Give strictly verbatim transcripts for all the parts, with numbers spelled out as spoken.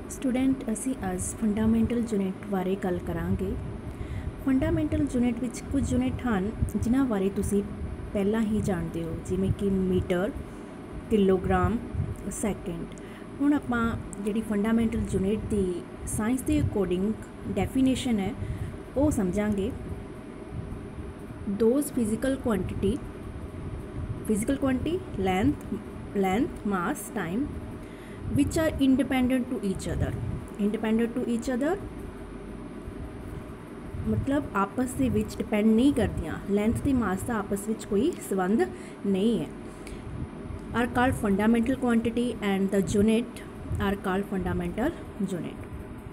Student असी अज fundamental unit बारे गल करांगे। फंडामेंटल यूनिट विच कुछ यूनिट हैं जिन्हां बारे तुसी पहला ही जानते हो, जिमें कि मीटर, किलोग्राम, सैकेंड। हुण आपां जिहड़ी फंडामेंटल यूनिट की साइंस के अकॉर्डिंग डेफिनेशन है वो समझांगे। Those physical quantity physical quantity length length mass time which are independent to each other independent to each other मतलब आपस ਦੇ ਵਿੱਚ डिपेंड नहीं करदियां। लेंथ ਤੇ मास ਦਾ आपस ਵਿੱਚ कोई संबंध नहीं है। are called fundamental quantity and the unit are called fundamental unit।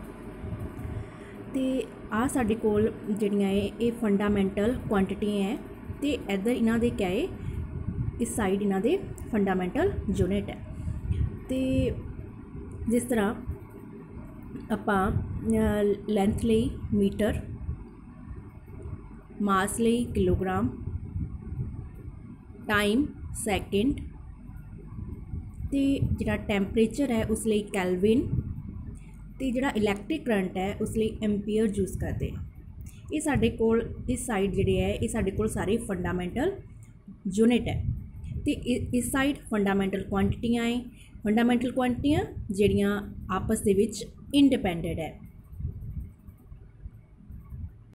ਤੇ ਆ ਸਾਡੇ ਕੋਲ ਜਿਹੜੀਆਂ ਇਹ फंडामेंटल क्वांटिटी है ਤੇ इधर इन्हां ਦੇ क्या है, इस साइड इन्हां ਦੇ फंडामेंटल यूनिट है। तो जिस तरह आपां लेंथ लई मीटर, मास लई किलोग्राम, टाइम सैकेंड, तो जिहड़ा टैंपरेचर है उस लई कैल्विन, तो जिहड़ा इलैक्ट्रिक करंट है उस लई एम्पीयर यूज़ करते हैं। ये साडे कोल इस साइड जिहड़े है ये साडे कोल सारे फंडामेंटल यूनिट है। तो इस साइड फंडामेंटल क्वांटिटियां है। फंडामेंटल क्वांटिटियां जिहड़ियां आपस दे विच इंडिपेंडेंट है।